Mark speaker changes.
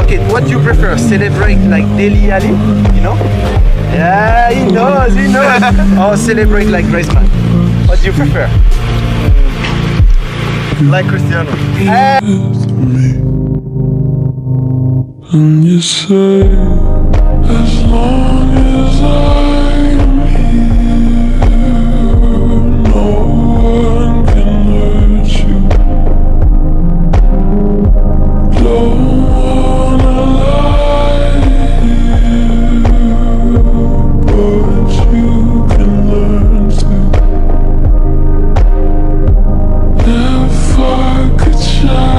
Speaker 1: Okay, what do you prefer? Celebrate like Deli Ali, you know? Yeah, he knows, he knows. Or celebrate like Griezmann? What do you prefer? Like Cristiano.
Speaker 2: And you say, as long as I'm here, no one can hurt you. Don't wanna lie here, but you can learn to. If I could try